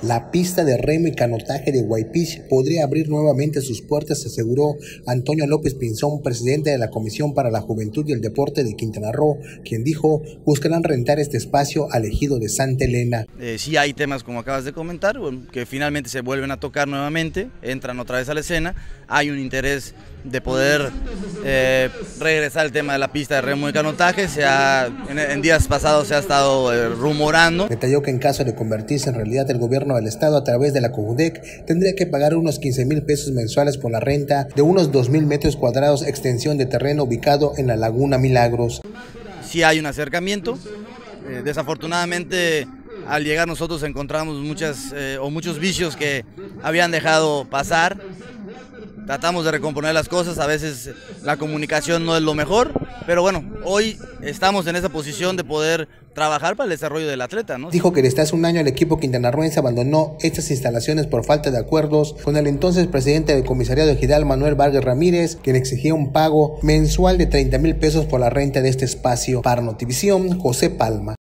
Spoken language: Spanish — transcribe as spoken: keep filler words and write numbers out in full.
La pista de remo y canotaje de Guaypich podría abrir nuevamente sus puertas, aseguró Antonio López Pinzón, presidente de la Comisión para la Juventud y el Deporte de Quintana Roo, quien dijo buscarán rentar este espacio al ejido de Santa Elena. Eh, sí hay temas como acabas de comentar, bueno, que finalmente se vuelven a tocar nuevamente, entran otra vez a la escena, hay un interés de poder eh, regresar al tema de la pista de remo y canotaje, se ha, en, en días pasados se ha estado eh, rumorando. Detalló que en caso de convertirse en realidad el gobierno del estado a través de la COJUDEC tendría que pagar unos quince mil pesos mensuales por la renta de unos dos mil metros cuadrados extensión de terreno ubicado en la Laguna Milagros. Sí hay un acercamiento, eh, desafortunadamente al llegar nosotros encontramos muchas eh, o muchos vicios que habían dejado pasar. Tratamos de recomponer las cosas, a veces la comunicación no es lo mejor, pero bueno, hoy estamos en esa posición de poder trabajar para el desarrollo del atleta, ¿no? Dijo que desde hace un año el equipo quintanarroense abandonó estas instalaciones por falta de acuerdos con el entonces presidente del comisariado ejidal, Manuel Vargas Ramírez, quien exigía un pago mensual de treinta mil pesos por la renta de este espacio. Para Notivisión, José Palma.